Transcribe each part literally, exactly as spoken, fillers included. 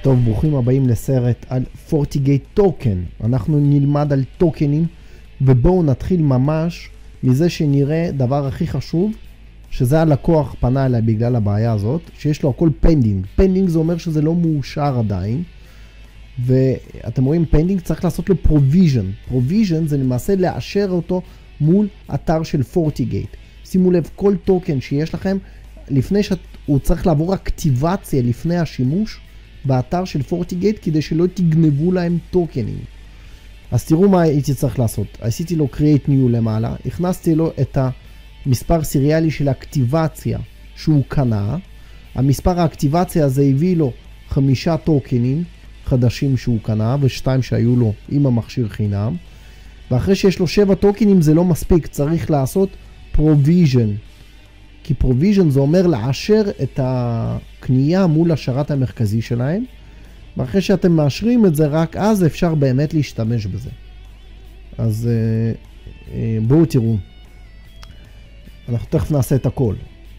טוב, ברוכים הבאים לסרט על FortiGate Token. אנחנו נלמד על טוקנים, ובואו נתחיל ממש מזה שנראה דבר הכי חשוב, שזה הלקוח פנה אליי בגלל הבעיה הזאת, שיש לו הכל פנדינג. פנדינג זה אומר שזה לא מאושר עדיין, ואתם רואים פנדינג צריך לעשות לו פרוביז'ן. פרוביז'ן זה למעשה לאשר אותו מול אתר של FortiGate. שימו לב, כל טוקן שיש לכם, לפני שהוא צריך לעבור אקטיבציה לפני השימוש, באתר של FortiGate כדי שלא תגנבו להם טוקנים. אז תראו מה הייתי צריך לעשות. עשיתי לו create new למעלה, הכנסתי לו את המספר סיריאלי של האקטיבציה שהוא קנה. המספר האקטיבציה הזה הביא לו חמישה טוקנים חדשים שהוא קנה ושתיים שהיו לו עם המכשיר חינם. ואחרי שיש לו שבע טוקנים זה לא מספיק, צריך לעשות provision. כי provision זה אומר לאשר את הקנייה מול השרת המרכזי שלהם, ואחרי שאתם מאשרים את זה רק אז אפשר באמת להשתמש בזה. אז בואו תראו, אנחנו תכף נעשה את הכל.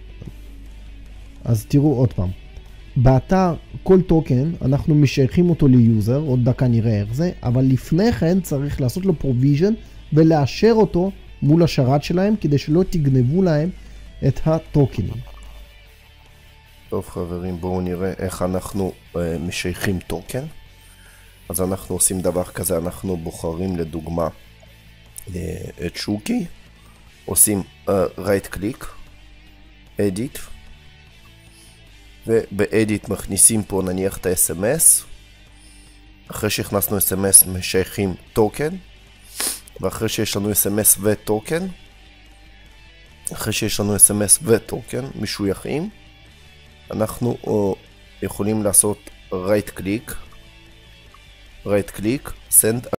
אז תראו עוד פעם, באתר כל טוקן אנחנו משייכים אותו ליוזר, עוד דקה נראה איך זה, אבל לפני כן צריך לעשות לו provision ולאשר אותו מול השרת שלהם כדי שלא תגנבו להם את הטוקנים. טוב חברים, בואו נראה איך אנחנו uh, משייכים טוקן. אז אנחנו עושים דבר כזה, אנחנו בוחרים לדוגמה uh, את שוקי, עושים uh, right click, edit, וב-edit מכניסים פה נניח את ה-אס אם אס, אחרי שהכנסנו אס אם אס משייכים טוקן, ואחרי שיש לנו אס אם אס וטוקן, אחרי שיש לנו אס אם אס וטוקן משויכים, אנחנו או, יכולים לעשות right click, right click, send